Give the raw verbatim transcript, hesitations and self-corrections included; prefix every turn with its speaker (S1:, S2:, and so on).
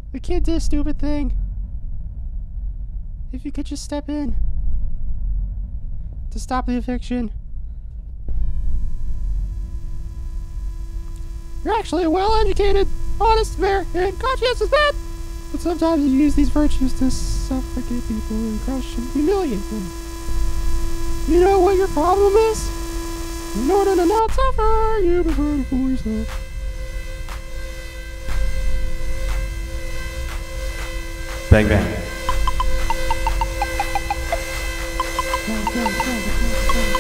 S1: I can't do a stupid thing. If you could just step in to stop the eviction. You're actually a well-educated, honest, fair, and conscientious man. But sometimes you use these virtues to suffocate people and crush and humiliate them. You know what your problem is? In order to not suffer, you prefer to fool yourself.
S2: Bang bang.
S1: Go, go, go, go, go.